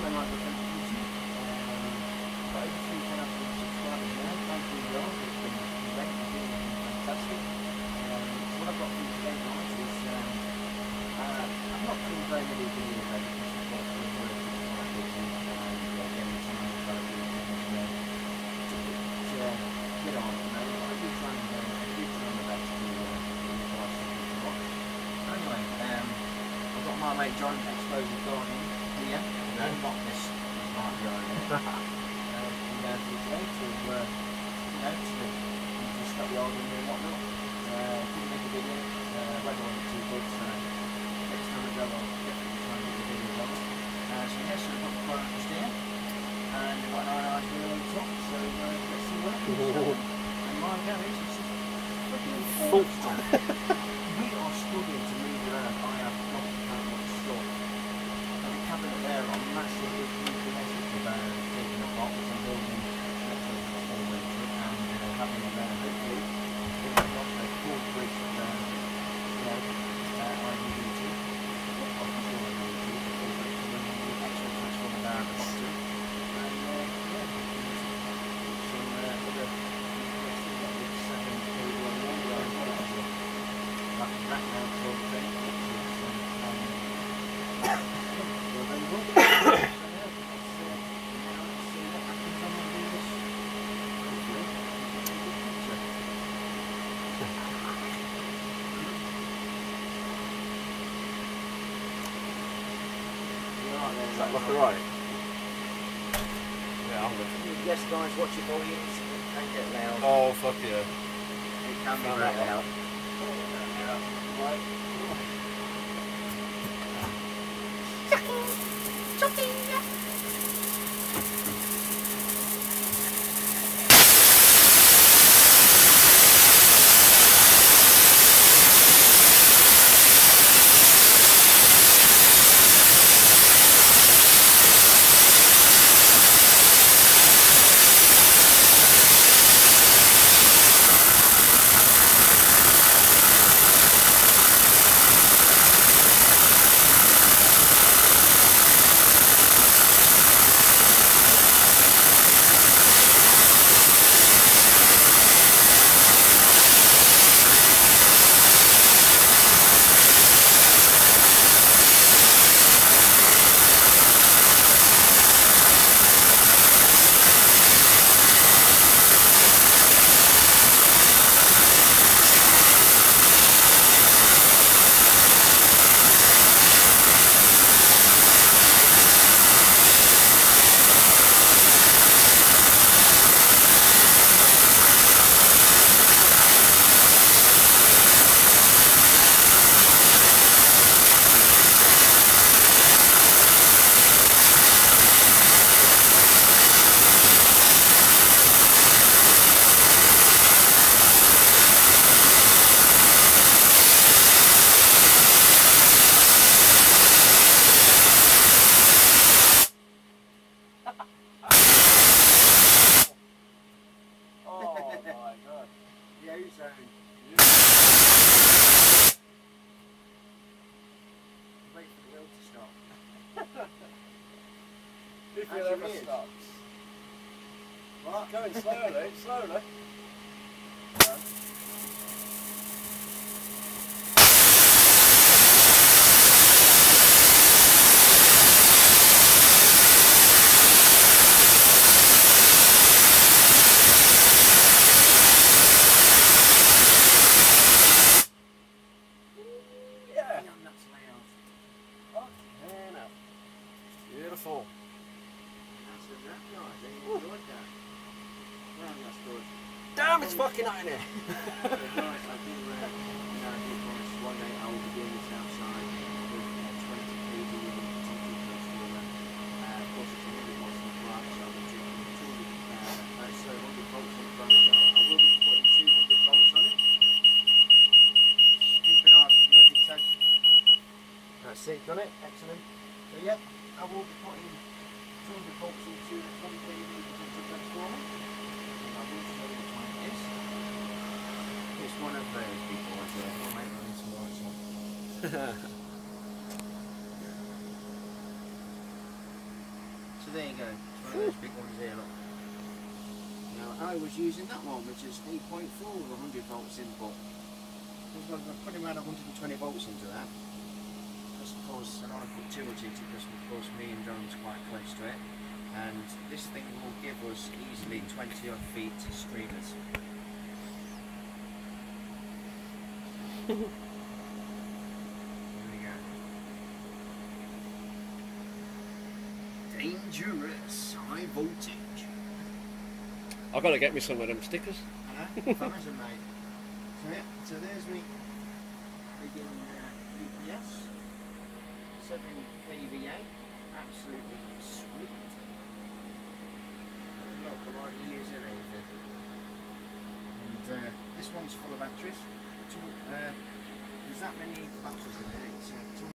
so much for YouTube. Got over 3,000 subscribers now. Thank you guys. It's been great. It's been fantastic. So what I've got for you today, guys, is I'm not doing very many videos over because I've got to work with my busy and getting time to try to do things to get on. I do try my best to provide something to watch. Anyway, I've got my mate John Explosive Gardening here. No, not this smart gardening. I'm down to today to start yarding and whatnot. Couldn't make a video. Weather wasn't too good, so next time I go I'll definitely try and get the videos on. So yes, we've got the product just here, and we've got an iron wheel on top. So let's see what happens. And my garage is just freaking full. We are struggling to move around. I have not much stuff. And the cabinet there on massive basically taking apart, which I'm building next week all winter, and having them there hopefully giving them off a full bridge of I need to. I'm sure I need to. A full bridge of the extra transformer there at the bottom. And some other like a rack mount sort of thing, which is Is that looking right? Yeah, I'm looking. Yes guys, watch your volumes, it can get loud. Oh, fuck yeah. It can be very loud. Right. Wait for the wheel to stop. If it ever stops. What? Going slowly, slowly. Beautiful. Damn, it's fucking out in here. One day I will be doing this outside with 20 kV potential transformer. Of course, it's 100 watts on the branch, so I'll be taking 100 volts on the branch. So I will be putting 200 volts on it. Stupid ass bloody test. That's it, done it. Excellent. So yep, I will be putting 200 volts into the 20 kV potential transformer. I will show you which one it is. It's one of those people right there. Oh mate, running some lights on. So there you go. It's one of those big ones here, look. Now I was using that one, which is 8.4 with 100 volts input. I'm putting around 120 volts into that. Because of course, I don't want to put too much into it, because of course me and Don's quite close to it. And this thing will give us easily 20 odd feet streamers. There we go. Dangerous high voltage. I've got to get me some of them stickers. Amazon mate. So yeah, so there's me begin UPS 7 kVA, absolutely sweet. Look, a lot of years in everything. And this one's full of batteries. There's that many batteries in there. It's